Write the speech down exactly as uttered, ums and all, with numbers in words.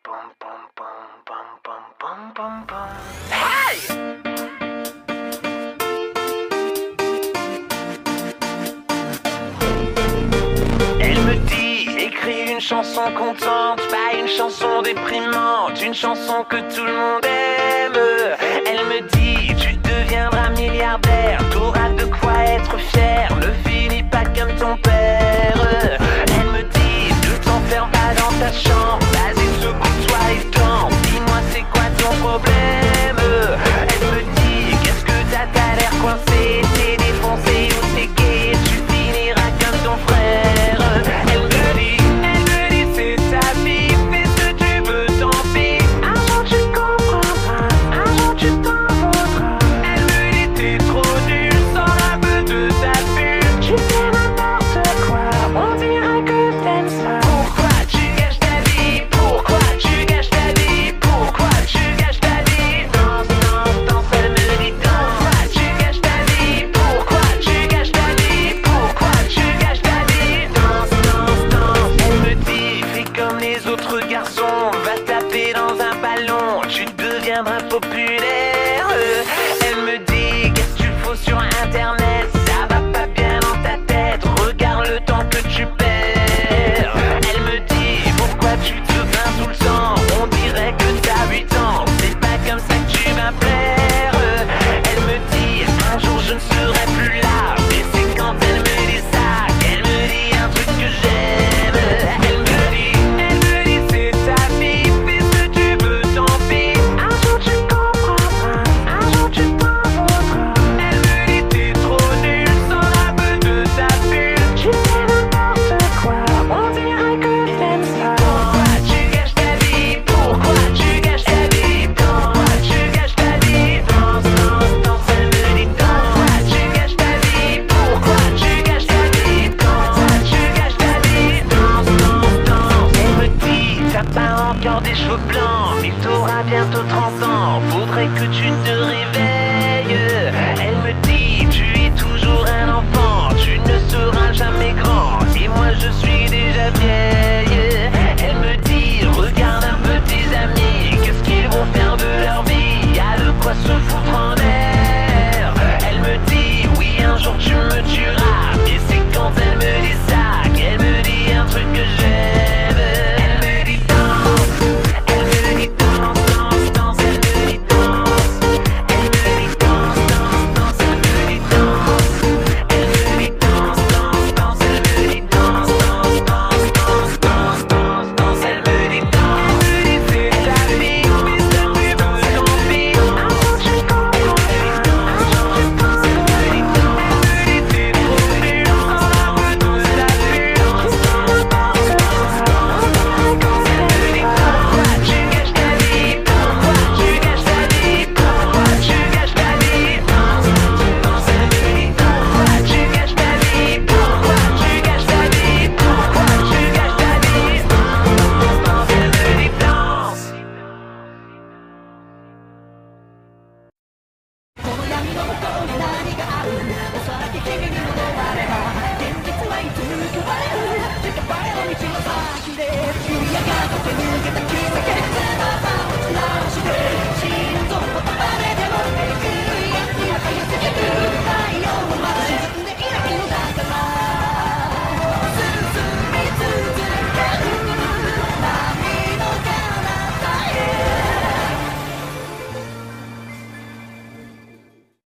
Pom, pom, pom, pom, pom, pom, pom, pom. Hey! Elle me dit, écris une chanson contente, pas une chanson déprimante, une chanson que tout le monde aime. Elle me dit, tu deviendras milliardaire, t'auras de quoi être fier, ne finis pas comme ton père. Elle me dit, ne t'enferme pas dans ta chambre, vas-y secoue-toi et danse, dis-moi c'est quoi ton problème. Elle me dit, qu'est-ce que t'as, t'as l'air coincé, t'es défoncé ou t'es gay, tu finiras comme ton frère. Elle me dit, elle me dit c'est ta vie, fais ce que tu veux, tant pis. Un jour tu comprendras, un jour tu t'en vaudras. Elle me dit t'es trop nul, sors un peu de ta bulle. Tu fais n'importe quoi, on dirait que t'aimes ça. Pourquoi tu gâches ta vie? Pourquoi tu gâches ta vie? Pourquoi tu gâches ta vie? Danse, danse, danse, elle me dit danse. Pourquoi tu gâches ta vie? Pourquoi tu gâches ta vie? Pourquoi tu gâches ta vie? Danse, danse, danse. Elle me dit, fais comme les autres garçons, va taper dans un ballon, tu deviendras populaire. Elle me dit, qu'est-ce que tu fous sur internet? Ça va pas bien dans ta tête, regarde le temps que tu perds. Elle me dit, pourquoi tu te plains tout le temps? On dirait que t'as huit ans, c'est pas comme ça que tu vas plaire. Elle me dit, un jour je ne serai plus là, mais c'est quand elle me dit ça qu'elle me dit un truc que j'aime. Elle me dit, elle me dit c'est ta vie, fais ce que tu veux, tant pis. Un jour tu comprendras, un jour tu t'en vaudras. Elle me dit t'es trop nul, sors un peu de ta bulle. Tu fais n'importe quoi, on dirait que t'aimes ça. Pourquoi tu gâches ta vie? Pourquoi tu gâches ta vie? Pourquoi tu gâches ta vie? Danse, danse, danse, elle me dit danse. Pourquoi tu gâches ta vie? Pourquoi tu gâches ta vie? Pourquoi tu gâches ta vie? Danse, danse, danse. Elle me dit, t'as pas encore des cheveux blancs, mais t'auras bientôt trente ans. Faudrait que tu te réveilles